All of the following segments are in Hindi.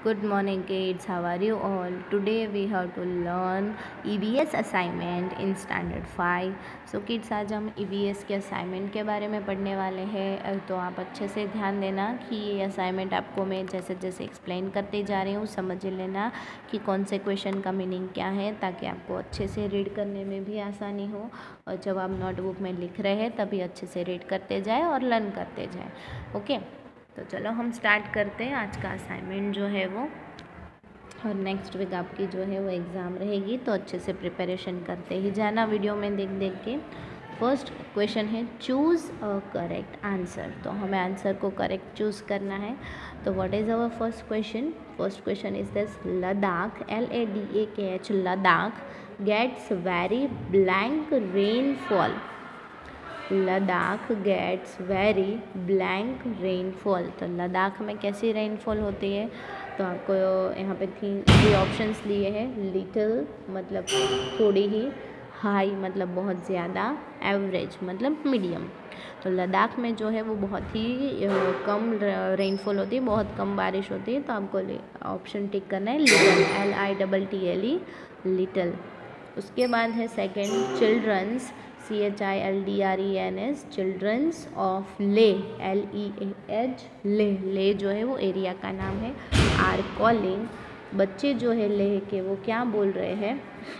Good morning kids, how are you all? Today we have to learn EVS assignment in standard 5. So kids, आज हम EVS के असाइनमेंट के बारे में पढ़ने वाले हैं। तो आप अच्छे से ध्यान देना कि ये असाइनमेंट आपको मैं जैसे जैसे एक्सप्लेन करते जा रही हूँ समझ लेना कि कौन से क्वेश्चन का मीनिंग क्या है, ताकि आपको अच्छे से रीड करने में भी आसानी हो और जब आप नोटबुक में लिख रहे हैं तभी अच्छे से रीड करते जाए और लर्न करते जाए। ओके, तो चलो हम स्टार्ट करते हैं आज का असाइनमेंट जो है वो। और नेक्स्ट वीक आपकी जो है वो एग्ज़ाम रहेगी, तो अच्छे से प्रिपरेशन करते ही जाना वीडियो में देख देख के। फर्स्ट क्वेश्चन है चूज़ अ करेक्ट आंसर। तो हमें आंसर को करेक्ट चूज़ करना है। तो what is our first question? First question is this: Ladakh, LADAKH, Ladakh gets very blank rainfall. Ladakh gets very blank rainfall. तो लद्दाख में कैसी रेनफॉल होती है? तो आपको यहाँ पे थ्री ऑप्शंस दिए हैं। लिटिल मतलब थोड़ी ही, हाई मतलब बहुत ज़्यादा, एवरेज मतलब मीडियम। तो लद्दाख में जो है वो बहुत ही कम रेनफॉल होती है, बहुत कम बारिश होती है। तो आपको ऑप्शन टिक करना है लिटिल, LITTLE, लिटिल। उसके बाद है second childrens, CHILDRENS, childrens of Leh, LEAH, ले जो है वो एरिया का नाम है। आर कॉलिंग, बच्चे जो है लेह के वो क्या बोल रहे हैं?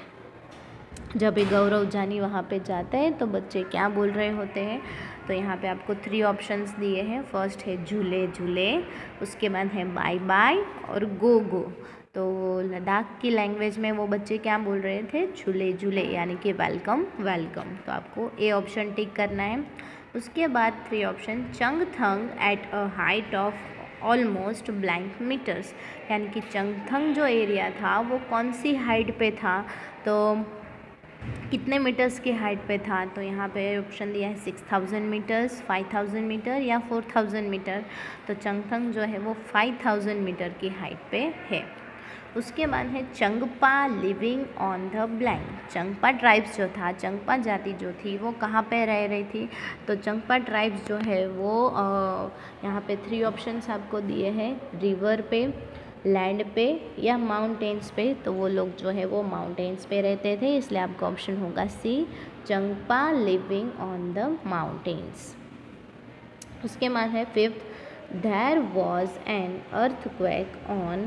जब ये गौरव जानी वहाँ पे जाता है तो बच्चे क्या बोल रहे होते हैं? तो यहाँ पे आपको थ्री ऑप्शंस दिए हैं। फर्स्ट है झूले झूले, उसके बाद है बाय बाय और गो गो। तो लद्दाख की लैंग्वेज में वो बच्चे क्या बोल रहे थे? झूले झूले, यानी कि वेलकम वेलकम। तो आपको ए ऑप्शन टिक करना है। उसके बाद three option Changthang at a height of almost blank metres, यानी कि चंगथंग जो एरिया था वो कौन सी हाइट पे था, तो कितने मीटर्स की हाइट पे था? तो यहाँ पे ऑप्शन दिया है 6000 मीटर्स, 5000 मीटर या 4000 मीटर। तो चंगथंग जो है वो 5000 मीटर की हाइट पे है। उसके बाद है Changpa living on the blank. Changpa tribes जो था, चंगपा जाति जो थी वो कहाँ पे रह रही थी? तो चंगपा ट्राइब्स जो है वो यहाँ पे थ्री ऑप्शंस आपको दिए हैं, रिवर पे, लैंड पे या माउंटेन्स पे। तो वो लोग जो है वो माउंटेन्स पे रहते थे, इसलिए आपका ऑप्शन होगा C, Changpa living on the mountains. उसके बाद है fifth, there was an earthquake on.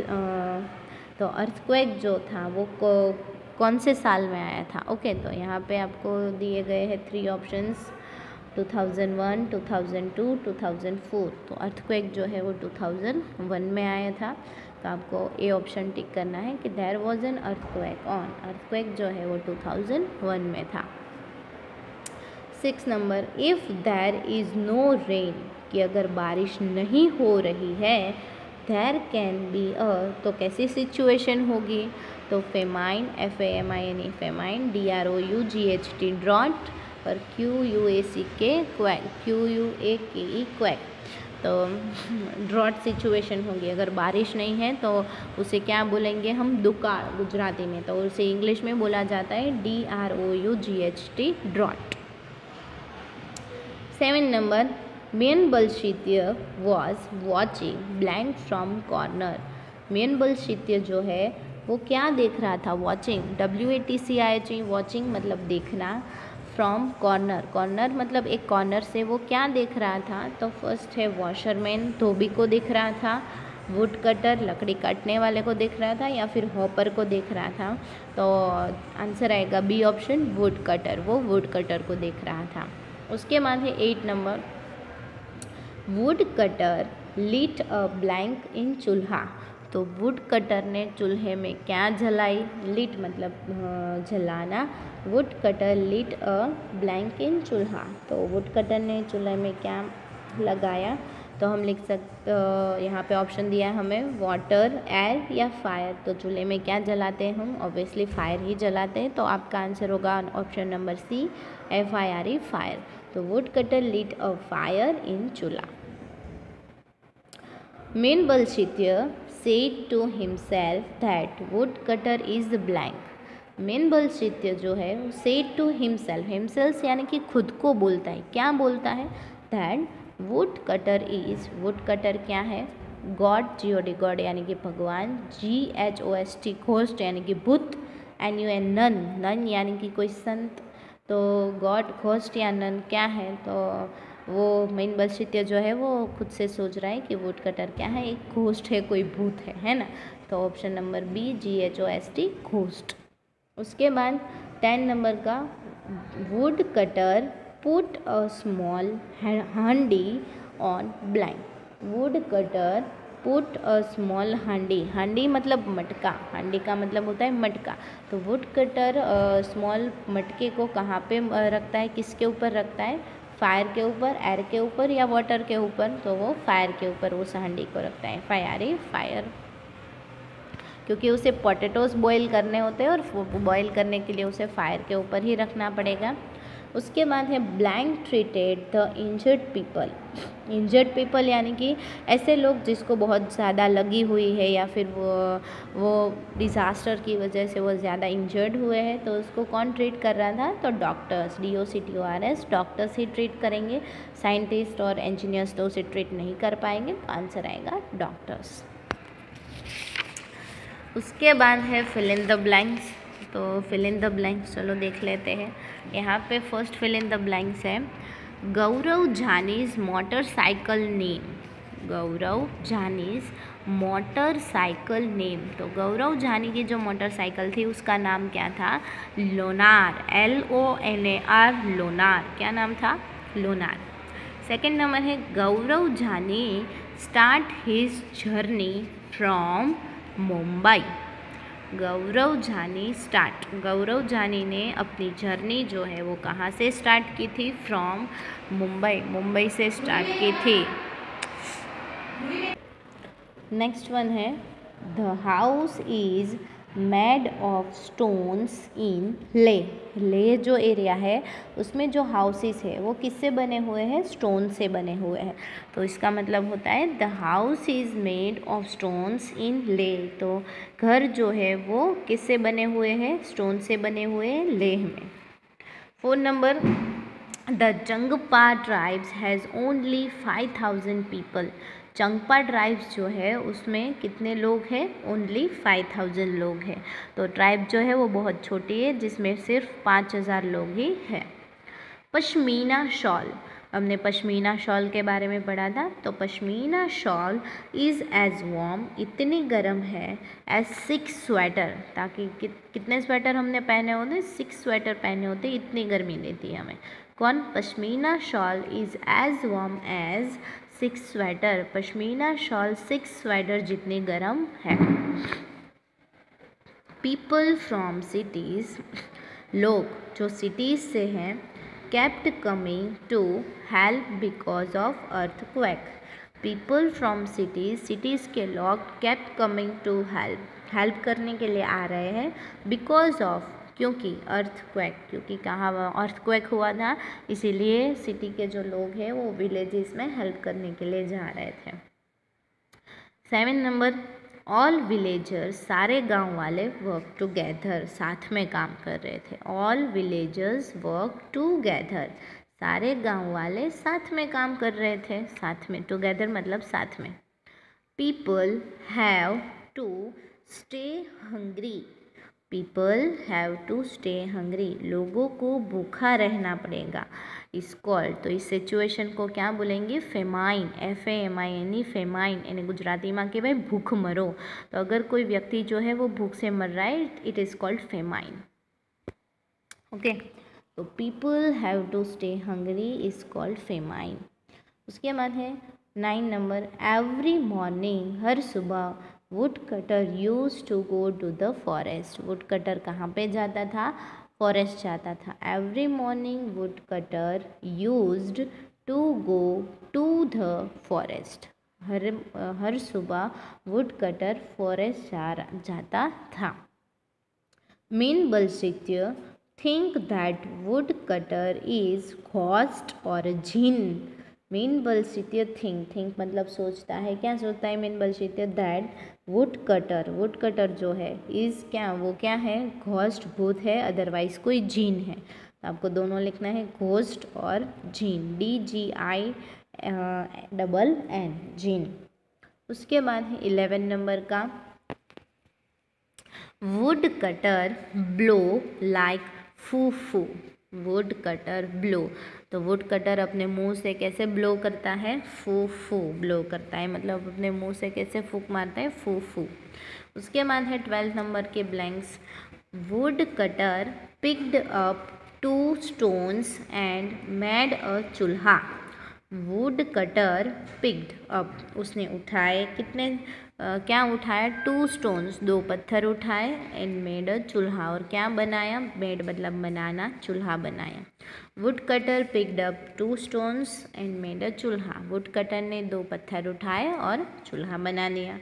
तो अर्थक्वेक जो था वो कौन से साल में आया था? ओके, तो यहाँ पे आपको दिए गए हैं थ्री ऑप्शंस, 2001, 2002, 2004। तो अर्थक्वेक जो है वो 2001 में आया था। तो आपको ए ऑप्शन टिक करना है कि there was an earthquake on. Earthquake जो है वो 2001 में था। 6 number, if there is no rain, कि अगर बारिश नहीं हो रही है, देयर कैन बी अ, तो कैसी सिचुएशन होगी? तो famine, FAMINE famine, DROUGHT drought और QUACK क्वैक। तो ड्रॉट सिचुएशन होगी, अगर बारिश नहीं है तो उसे क्या बोलेंगे हम? दुकाळ गुजराती में। तो उसे इंग्लिश में बोला जाता है DROUGHT ड्रॉट। 7 नंबर, मेन बलशीत्य was watching blank from corner. मेन बलशीत्य जो है वो क्या देख रहा था? वॉचिंग, WATCH, वॉचिंग मतलब देखना, फ्रॉम कॉर्नर, कॉर्नर मतलब एक कॉर्नर से वो क्या देख रहा था? तो फर्स्ट है वॉशरमैन, धोबी को देख रहा था, वुड कटर, लकड़ी काटने वाले को देख रहा था, या फिर हॉपर को देख रहा था। तो आंसर आएगा बी ऑप्शन, वुड कटर, वो वुड कटर को देख रहा था। उसके बाद है 8 number, wood cutter lit a blank in chulha. तो वुड कटर ने चूल्हे में क्या जलाई? लीट मतलब जलाना, wood cutter lit a blank in chulha. तो वुड कटर ने चूल्हे में क्या लगाया? तो हम लिख सकते, यहाँ पे ऑप्शन दिया है हमें, वाटर, एयर या फायर। तो चूल्हे में क्या जलाते हैं हम? ऑब्वियसली फायर ही जलाते हैं। तो आपका आंसर होगा option number C, FIRE, fire. तो wood cutter lit a fire in chulha. मेन बलशीत्य said to himself that woodcutter is blank. मेन बलशीत्य जो है वो said to himself, himself यानी कि खुद को बोलता है। क्या बोलता है? that woodcutter is, woodcutter क्या है? गॉड, GOD गॉड यानी कि भगवान, GHOST घोस्ट यानी कि भूत, NUN नन, नन यानी कि कोई संत। तो गॉड, घोस्ट या नन क्या है, तो वो मेन बलशित्य जो है वो खुद से सोच रहा है कि वुड कटर क्या है, एक घोस्ट है, कोई भूत है ना। तो option number B GHOST ghost. उसके बाद 10 नंबर का, wood cutter put a small handi on blind. Wood cutter put a small handi, हांडी मतलब मटका, हांडी का मतलब होता है मटका। तो वुड कटर स्मॉल मटके को कहाँ पे रखता है, किसके ऊपर रखता है, फायर के ऊपर, एयर के ऊपर या वाटर के ऊपर, तो वो फायर के ऊपर उस हांडी को रखता है, फायर, क्योंकि उसे पोटैटोज बॉईल करने होते हैं और बॉईल करने के लिए उसे फायर के ऊपर ही रखना पड़ेगा। उसके बाद है blank treated the injured people. Injured people यानी कि ऐसे लोग जिसको बहुत ज़्यादा लगी हुई है या फिर वो डिज़ास्टर की वजह से वो ज़्यादा इंजर्ड हुए हैं, तो उसको कौन ट्रीट कर रहा था, तो डॉक्टर्स, DOCTORS डॉक्टर्स ही ट्रीट करेंगे। साइंटिस्ट और इंजीनियर्स तो उसे ट्रीट नहीं कर पाएंगे, तो आंसर आएगा डॉक्टर्स। उसके बाद है फिल इन द ब्लैंक्स। तो फिल इन द ब्लैंक्स चलो देख लेते हैं। यहाँ पे first fill in the blanks है Gaurav Jhani's motorcycle name. Gaurav Jhani's motorcycle name. तो गौरव झानी की जो मोटरसाइकिल थी उसका नाम क्या था, लोनार, LONAR लोनार। क्या नाम था, लोनार। सेकेंड नंबर है Gaurav Jhani start his journey from Mumbai. Gaurav Jhani start, Gaurav Jhani ने अपनी जर्नी जो है वो कहाँ से स्टार्ट की थी, फ्रॉम मुंबई, मुंबई से स्टार्ट की थी। नेक्स्ट वन है the house is made of stones in Leh. Leh जो एरिया है उसमें जो हाउसेस है वो किससे बने हुए हैं, स्टोन से बने हुए हैं। तो इसका मतलब होता है the house is made of stones in Leh. तो घर जो है वो किससे बने हुए हैं, स्टोन से बने हुए हैं लेह में। 4 number the Changpa tribes has only 5000 people. Changpa tribes जो है उसमें कितने लोग हैं, ओनली 5000 लोग हैं। तो ट्राइब जो है वो बहुत छोटी है जिसमें सिर्फ 5000 लोग ही हैं। पश्मीना शॉल, हमने पश्मीना शॉल के बारे में पढ़ा था। तो pashmina shawl is as warm, इतनी गर्म है, एज 6 स्वेटर, ताकि कितने स्वेटर हमने पहने होते, 6 स्वेटर पहने होते, इतनी गर्मी देती है हमें। कौन, pashmina shawl is as warm as 6 sweater. Pashmina shawl 6 sweater जितनी गर्म है। पीपल फ्रॉम सिटीज़, लोग जो सिटीज़ से हैं, kept coming to help because of earthquake. People from cities, cities के लोग kept coming to help, help करने के लिए आ रहे हैं, because of, क्योंकि earthquake, क्योंकि कहाँ earthquake हुआ था, इसीलिए सिटी के जो लोग हैं वो विलेजेस में हेल्प करने के लिए जा रहे थे। 7 नंबर ऑल विलेजर्स, सारे गांव वाले वर्क टुगेदर, साथ में काम कर रहे थे। ऑल विलेजर्स वर्क टुगेदर, सारे गांव वाले साथ में काम कर रहे थे, साथ में, टुगेदर मतलब साथ में। People have to stay hungry, people have to stay hungry, लोगों को भूखा रहना पड़ेगा। इस कॉल्ड, तो इस सिचुएशन को क्या बोलेंगे, फेमाइन, FAMINE, फेमाइन, यानी गुजराती में कि भाई भूख मरो। तो अगर कोई व्यक्ति जो है वो भूख से मर रहा है, it is called famine. Okay, तो people have to stay hungry is called famine. उसके बाद है 9 नंबर एवरी मॉर्निंग, हर सुबह wood cutter use to go to the forest. Wood cutter कहाँ पे जाता था, फॉरेस्ट जाता था। Every morning wood cutter used to go to the forest, हर सुबह वुड कटर फॉरेस्ट जाता था। मीन बलशित्य think that wood cutter is ghost और जिन। मीन बलशित्य थिंक मतलब सोचता है, क्या सोचता है मीन बलशित्य, दैट वुड कटर जो है इज़ क्या, वो क्या है, घोस्ट भूत है, अदरवाइज कोई जीन है। तो आपको दोनों लिखना है, घोस्ट और जीन, DGINN, जीन। उसके बाद है 11 नंबर का, वुड कटर ब्लो लाइक फू फू। वुड कटर ब्लो, तो वुड कटर अपने मुंह से कैसे ब्लो करता है, फू फू ब्लो करता है, मतलब अपने मुंह से कैसे फूंक मारता है, फू फू। उसके बाद है 12 नंबर के blanks, wood cutter picked up 2 stones and made a chulha. Wood cutter picked up, उसने उठाए कितने क्या उठाया, 2 stones, 2 पत्थर उठाए, एंड मेड अ चूल्हा, और क्या बनाया, मेड मतलब बनाना, चूल्हा बनाया। Wood cutter picked up 2 stones and made a chulha. Wood cutter ने 2 पत्थर उठाए और चूल्हा बना लिया।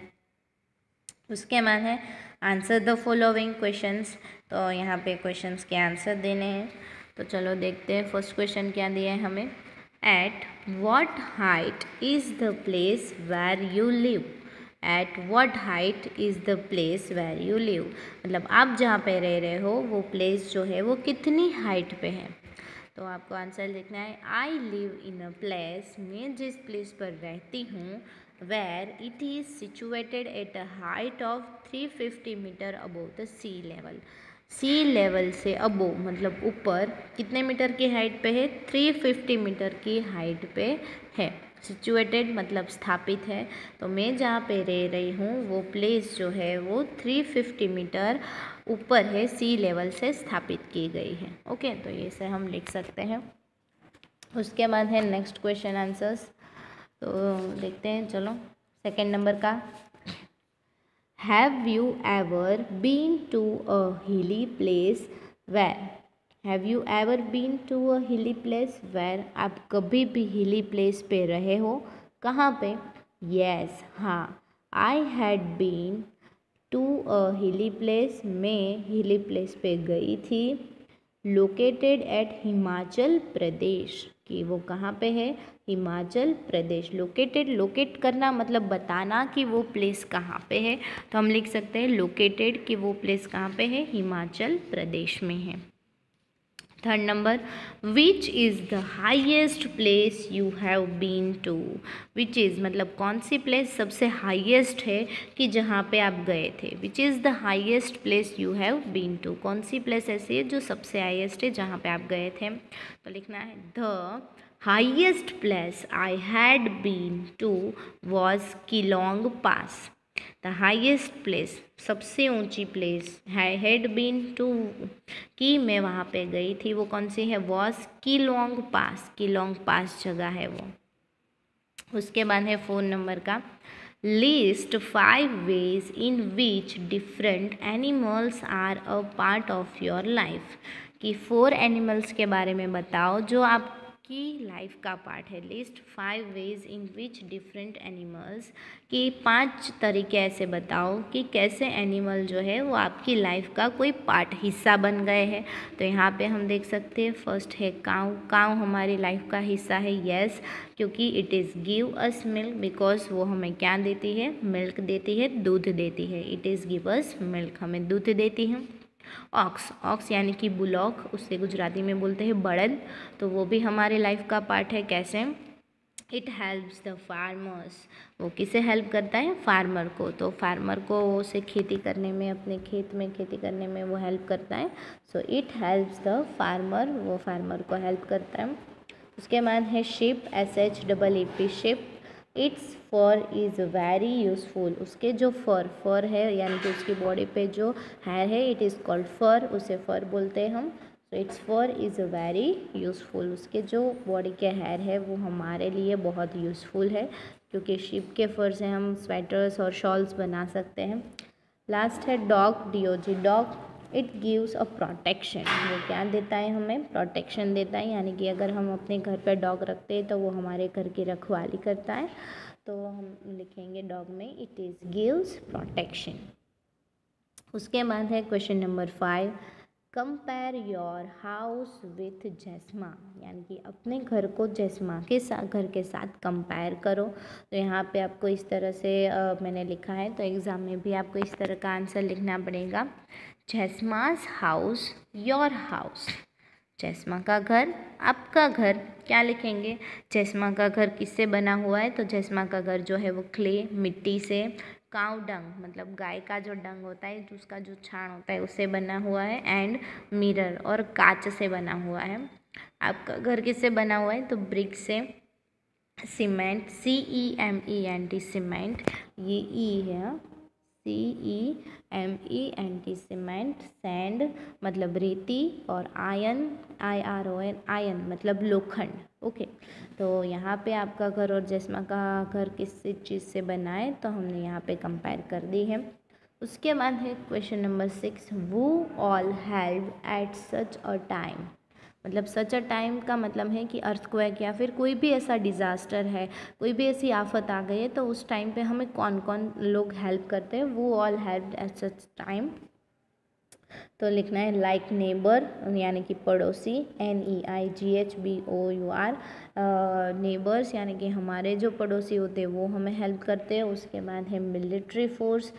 उसके बाद है आंसर द फॉलोइंग क्वेश्चंस, तो यहाँ पे क्वेश्चंस के आंसर देने हैं, तो चलो देखते हैं। फर्स्ट क्वेश्चन क्या दिया है हमें, at what height is the place where you live. At what height is the place where you live, मतलब आप जहाँ पे रह रहे हो वो प्लेस जो है वो कितनी हाइट पे है। तो आपको आंसर लिखना है, I live in a place, मैं जिस प्लेस पर रहती हूँ, where it is situated at a height of 350 metre above the sea level. Sea level से अबोव मतलब ऊपर कितने मीटर की हाइट पे है, 350 मीटर की हाइट पे है। सिचुएटेड मतलब स्थापित है, तो मैं जहाँ पे रह रही हूँ वो प्लेस जो है वो 350 मीटर ऊपर है, सी लेवल से स्थापित की गई है। ओके, तो ये से हम लिख सकते हैं। उसके बाद है नेक्स्ट क्वेश्चन आंसर्स, तो देखते हैं, चलो सेकंड नंबर का, have you ever been to a hilly place where. Have you ever been to a hilly place where, आप कभी भी हिली प्लेस पे रहे हो, कहाँ पे, येस हाँ, I had been to a hilly place, मैं हिली प्लेस पे गई थी, लोकेटेड एट हिमाचल प्रदेश, कि वो कहाँ पे है, हिमाचल प्रदेश। लोकेटेड, लोकेट करना मतलब बताना कि वो प्लेस कहाँ पे है, तो हम लिख सकते हैं लोकेटेड कि वो प्लेस कहाँ पे है, हिमाचल प्रदेश में है। Third number, which is the highest place you have been to. Which is मतलब कौन सी प्लेस सबसे हाइएस्ट है कि जहाँ पे आप गए थे। Which is the highest place you have been to, कौन सी प्लेस ऐसी है जो सबसे हाइएस्ट है जहाँ पे आप गए थे, तो लिखना है the highest place I had been to was Keylong pass. The highest place सबसे ऊंची प्लेस है, हैड बीन टू कि मैं वहाँ पे गई थी, वो कौन सी है, was Keylong pass, Keylong pass जगह है वो। उसके बाद है 4 नंबर का, list 5 ways in which different animals are a part of your life, कि 4 एनिमल्स के बारे में बताओ जो आपकी लाइफ का पार्ट है। List 5 ways in which different animals, कि 5 तरीके ऐसे बताओ कि कैसे एनिमल जो है वो आपकी लाइफ का कोई पार्ट, हिस्सा बन गए हैं। तो यहाँ पे हम देख सकते हैं, फर्स्ट है काऊ। काऊ हमारी लाइफ का हिस्सा है, यस, क्योंकि it is give us milk, because वो हमें क्या देती है, मिल्क देती है, दूध देती है। It is give us milk, हमें दूध देती है। ऑक्स, ऑक्स यानी कि बुलॉक, उससे गुजराती में बोलते हैं बड़द, तो वो भी हमारे लाइफ का पार्ट है। कैसे, इट हेल्प्स द फार्मर्स, वो किसे हेल्प करता है, फार्मर को, तो फार्मर को उसे खेती करने में, अपने खेत में खेती करने में वो हेल्प करता है। So it helps the farmer, वो फार्मर को हेल्प करता है। उसके बाद है sheep, SHEEP, sheep. Its fur is very useful, उसके जो फर है यानी कि उसकी बॉडी पे जो हेयर है, इट इज़ कॉल्ड फर, उसे फर बोलते हैं हम। So its fur is very useful, उसके जो बॉडी के हेयर है वो हमारे लिए बहुत यूज़फुल है, क्योंकि शिप के फर से हम स्वेटर्स और शॉल्स बना सकते हैं। लास्ट है dog, DOG, dog. It gives a protection, वो क्या देता है, हमें प्रोटेक्शन देता है, यानी कि अगर हम अपने घर पे डॉग रखते हैं तो वो हमारे घर की रखवाली करता है, तो हम लिखेंगे डॉग में इट इज़ गिव्स प्रोटेक्शन। उसके बाद है question number 5, compare your house with जैस्मा, यानी कि अपने घर को जैस्मा के साथ, घर के साथ कंपेयर करो। तो यहाँ पे आपको इस तरह से मैंने लिखा है, तो एग्ज़ाम में भी आपको इस तरह का आंसर लिखना पड़ेगा, जैस्मास हाउस, योर हाउस। चश्मा का घर, आपका घर, क्या लिखेंगे? चश्मा का घर किससे बना हुआ है? तो चश्मा का घर जो है वो क्ले, मिट्टी से, काउ डंग मतलब गाय का जो डंग होता है, उसका जो छाण होता है उससे बना हुआ है, एंड मिरर और कांच से बना हुआ है। आपका घर किससे बना हुआ है? तो ब्रिक से, सीमेंट, CEMENT सीमेंट, ये ई है, CEMENT सीमेंट, सैंड मतलब रेती, और आयन, IRON आयन मतलब लोखंड। ओके, तो यहाँ पे आपका घर और चश्मा का घर किस चीज़ से बना है, तो हमने यहाँ पे कंपेयर कर दी है। उसके बाद है क्वेश्चन नंबर 6, वो all help at such a time. मतलब सच अ टाइम का मतलब है कि अर्थक्वेक या फिर कोई भी ऐसा डिज़ास्टर है, कोई भी ऐसी आफत आ गई है, तो उस टाइम पे हमें कौन कौन लोग हेल्प करते हैं? वो all help at such time. तो लिखना है लाइक नेबर यानी कि पड़ोसी, NEIGHBOUR, नेबर्स यानी कि हमारे जो पड़ोसी होते हैं वो हमें हेल्प करते हैं। उसके बाद है military force,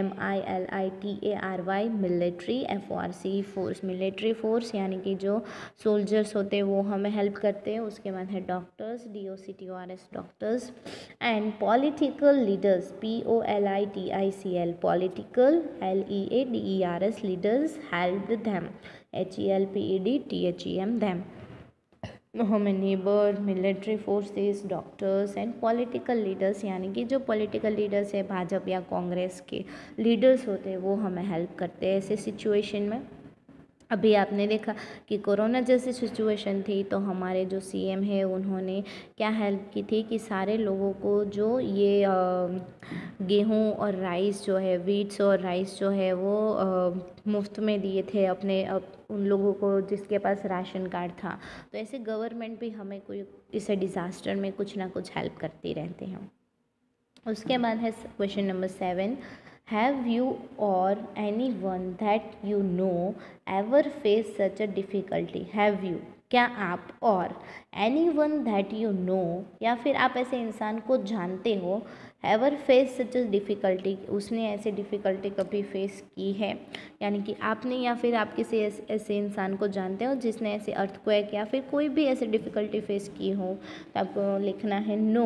MILITARY military, FORC force, military force यानी कि जो सोल्जर्स होते हैं वो हमें हेल्प करते हैं। उसके बाद है doctors, DOCTORS doctors, and political leaders, POLITICL political, LEADERS leaders helped them, HELPEDTHEM them। हमें neighbour, military forces, doctors and political leaders यानी कि जो पॉलिटिकल लीडर्स है भाजपा या कांग्रेस के लीडर्स होते हैं वो हमें हेल्प करते हैं ऐसे सिचुएशन में। अभी आपने देखा कि कोरोना जैसी सिचुएशन थी तो हमारे जो CM है उन्होंने क्या हेल्प की थी कि सारे लोगों को जो ये गेहूं और राइस जो है, वीट्स और राइस जो है वो मुफ्त में दिए थे अपने उन लोगों को जिसके पास राशन कार्ड था। तो ऐसे गवर्नमेंट भी हमें कोई इसे डिज़ास्टर में कुछ ना कुछ हेल्प करती रहते हैं। उसके बाद है question number 7, have you or anyone that you know ever face such a difficulty. Have you, क्या आप, or anyone that you know या फिर आप ऐसे इंसान को जानते हो, ever face such a difficulty, उसने ऐसे डिफ़िकल्टी कभी फेस की है, यानी कि आपने या फिर आप किसी ऐसे इंसान को जानते हो जिसने ऐसे अर्थक्वेक या फिर कोई भी ऐसे डिफ़िकल्टी फेस की हो। तो आपको लिखना है no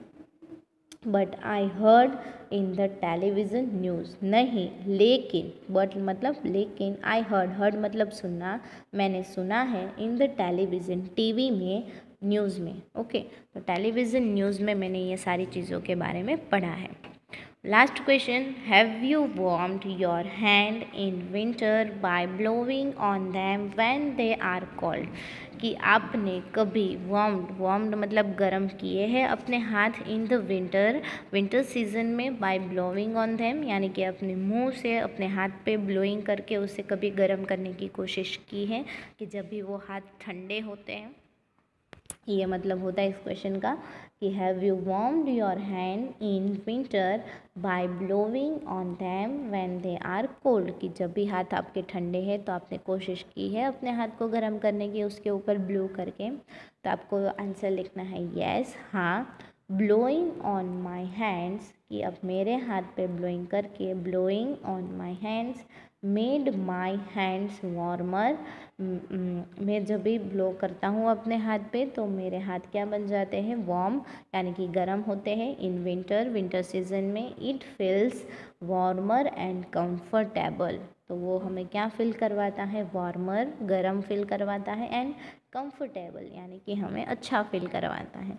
but I heard in the television news. नहीं लेकिन, बट मतलब लेकिन, आई हर्ड मतलब सुनना, मैंने सुना है, इन द टेलीविज़न टीवी में, न्यूज़ में। ओके, तो टेलीविज़न न्यूज़ में मैंने ये सारी चीज़ों के बारे में पढ़ा है। Last question, have you warmed your hand in winter by blowing on them when they are cold. कि आपने कभी वार्म्ड मतलब गर्म किए हैं अपने हाथ इन द विंटर सीजन में, बाय ब्लोइंग ऑन दैम यानी कि अपने मुंह से अपने हाथ पे ब्लोइंग करके उसे कभी गर्म करने की कोशिश की है कि जब भी वो हाथ ठंडे होते हैं। ये मतलब होता है इस क्वेश्चन का कि have you warmed your hand in winter by blowing on them when they are cold. कि जब भी हाथ आपके ठंडे हैं तो आपने कोशिश की है अपने हाथ को गर्म करने की उसके ऊपर ब्लो करके। तो आपको आंसर लिखना है येस, हाँ। ब्लोइंग ऑन माई हैंड्स, कि अब मेरे हाथ पे ब्लोइंग करके, blowing on my hands made my hands warmer. मैं जब भी ब्लो करता हूँ अपने हाथ पे तो मेरे हाथ क्या बन जाते हैं? वार्म यानी कि गर्म होते हैं। इन विंटर सीजन में it feels warmer and comfortable. तो वो हमें क्या फील करवाता है? वार्मर, गर्म फील करवाता है, एंड कंफर्टेबल यानी कि हमें अच्छा फील करवाता है।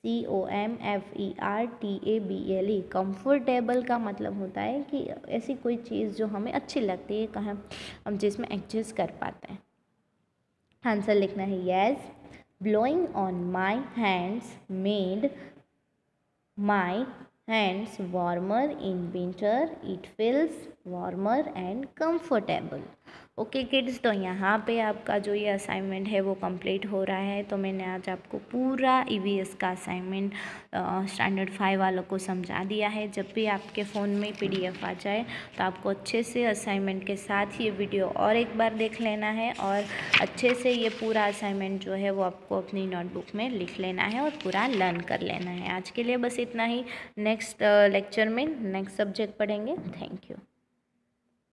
COMFERTABLE कंफर्टेबल का मतलब होता है कि ऐसी कोई चीज़ जो हमें अच्छी लगती है, कहाँ हम जिसमें एडजस्ट कर पाते हैं। आंसर लिखना है yes, blowing on my hands made my hands warmer in winter, it feels warmer and comfortable. Okay kids, तो यहाँ पे आपका जो ये असाइनमेंट है वो कंप्लीट हो रहा है। तो मैंने आज आपको पूरा EVS का असाइनमेंट स्टैंडर्ड 5 वालों को समझा दिया है। जब भी आपके फ़ोन में PDF आ जाए तो आपको अच्छे से असाइनमेंट के साथ ये वीडियो और एक बार देख लेना है और अच्छे से ये पूरा असाइनमेंट जो है वो आपको अपनी नोटबुक में लिख लेना है और पूरा लर्न कर लेना है। आज के लिए बस इतना ही। नेक्स्ट लेक्चर में नेक्स्ट सब्जेक्ट पढ़ेंगे। Thank you.